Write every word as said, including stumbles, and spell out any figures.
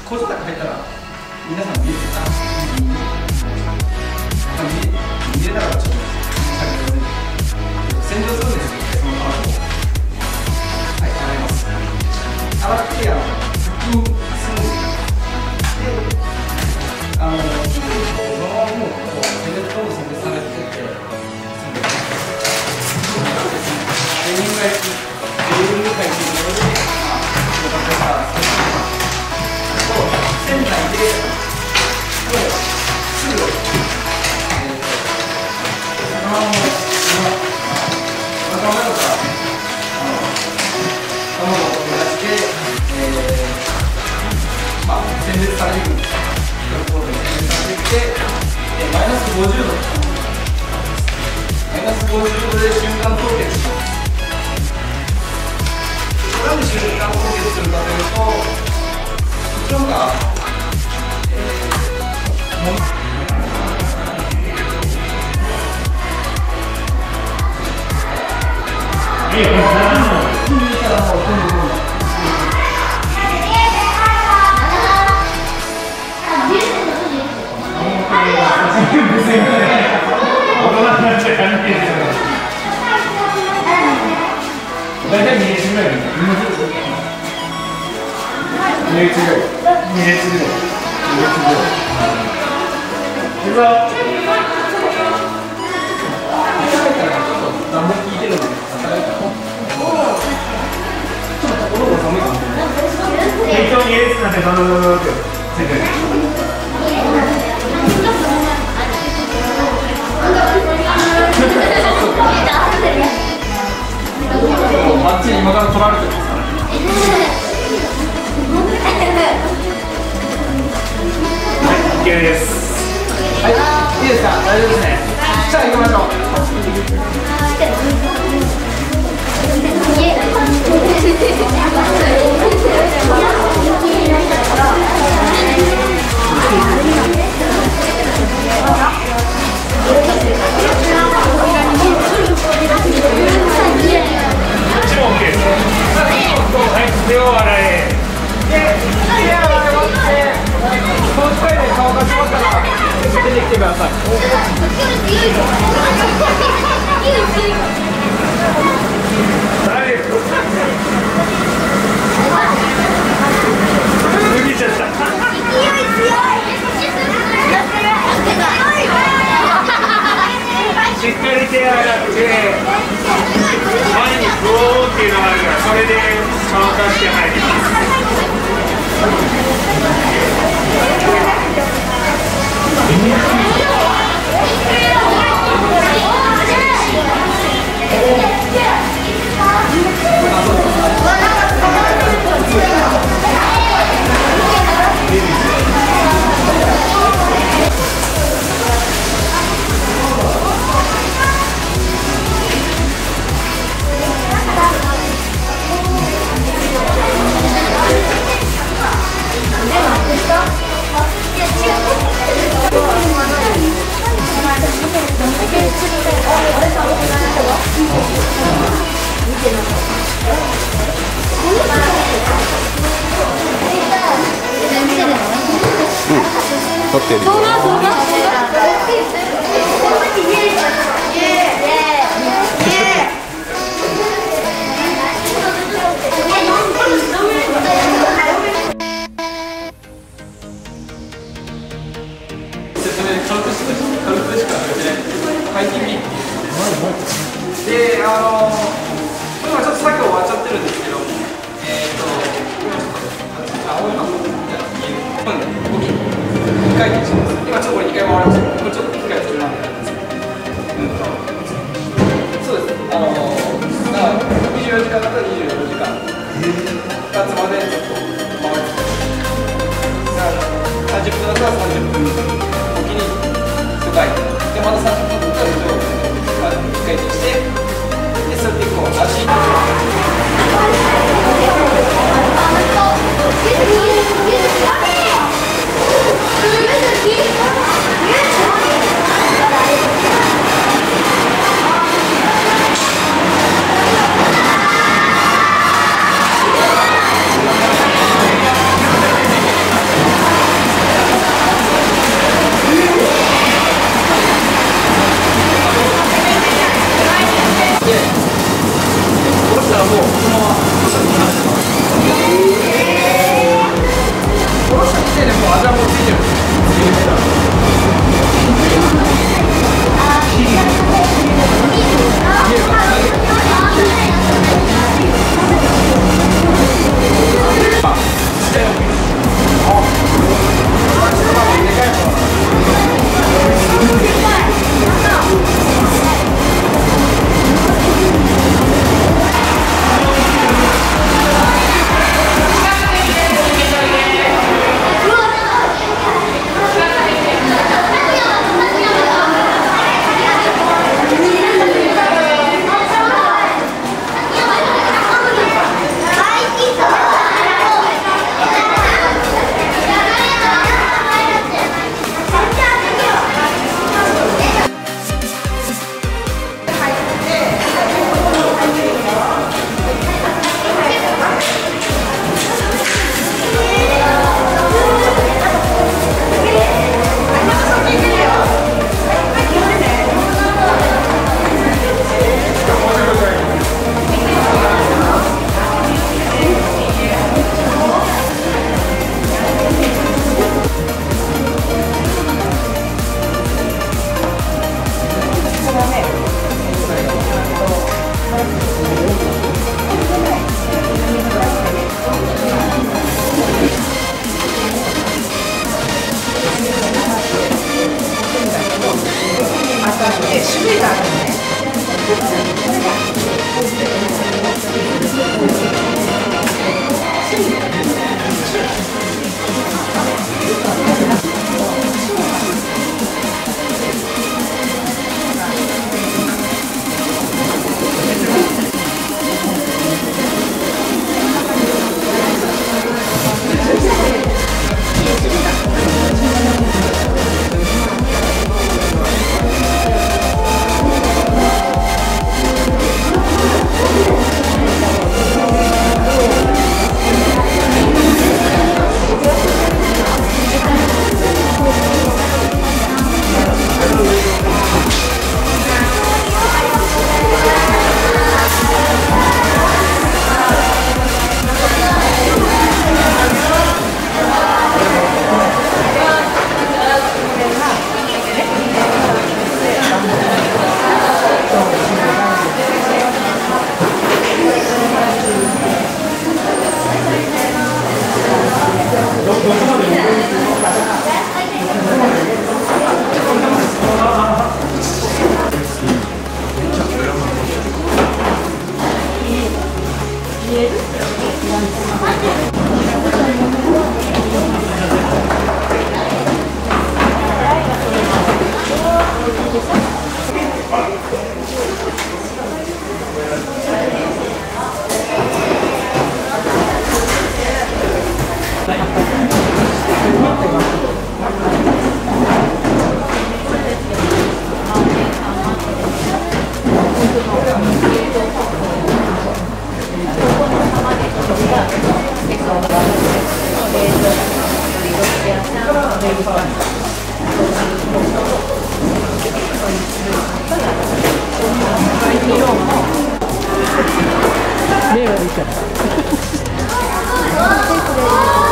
工場だけ入ったら皆さん見えてた見えながらちょっと洗浄するんですよね、その泡を。はい、洗います。洗ってあの腹筋するんですよ。で、あのそのままもうこうセメントを選別されてて、レーニングがレーニングがいっていうので、まあ、よかったら仙台でもうすぐ、えー、そのまま仲間だから卵を取り出して、えー、まあ選別されるんですよ。ところで選別されていって、えー、マイナスごじゅうどマイナスごじゅうどで瞬間凍結します。なんで瞬間凍結するかというと、こちらがいいよ、大体に列ぐらいです。に列ぐらい。に列ぐらい。うわ。何も聞いてるので、ちょっと心が寒いかもしれない。適当に入れてたんで、どんどんどんどんって。あっちに今から取られてますからね。はい、オッケーです。はい、いいですか、大丈夫ですね。じゃあ行きましょう。手を洗え。で、手を洗って、この機械で乾かしましたら出てきてください。誰？脱ぎちゃった。勢い強い。しっかり手を洗って、前にブオーっていうのがあるから、それで乾かして入ります。 撮ってるよ。 で、あの今ちょっと作業終わっちゃってるんですけど、えっと今ちょっと青いの動きにかい転します。今ちょっとこれにかい回りました。これちょっと機械中なんでなんですけど、うんと、そうです。あのだからにじゅうよじかんだったらにじゅうよじかんふたつまでちょっと回ります。さんじゅっぷんだったらさんじゅっぷんおきに数回で、またさんじゅっぷんだったら以上いっかい転して、でそれでこう足って種類があるのね。 目がいいから。